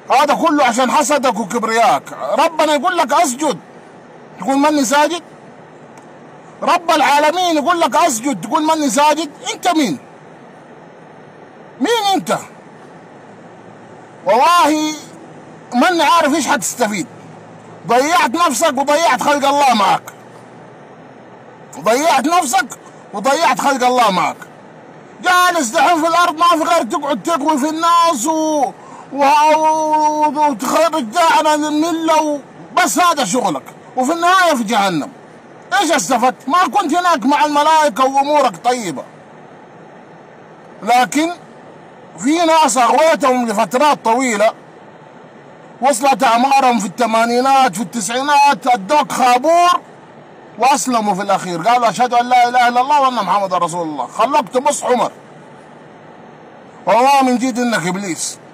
هذا كله عشان حسدك وكبرياك. ربنا يقول لك اسجد تقول ماني ساجد؟ رب العالمين يقول لك اسجد تقول ماني ساجد؟ انت مين؟ مين انت؟ والله ماني عارف ايش حتستفيد. ضيعت نفسك وضيعت خلق الله معك. ضيعت نفسك وضيعت خلق الله معك. جالس دحين في الارض ما في غير تقعد تقوي في الناس وتخرج داعنا للمله بس هذا شغلك، وفي النهايه في جهنم. ايش استفدت؟ ما كنت هناك مع الملائكه وامورك طيبه. لكن في ناس اغويتهم لفترات طويله، وصلت اعمارهم في الثمانينات في التسعينات، ادوك خابور واسلموا في الاخير، قالوا اشهد ان لا اله الا الله وان محمد رسول الله، خلوك تبص حمر. والله من جد انك ابليس.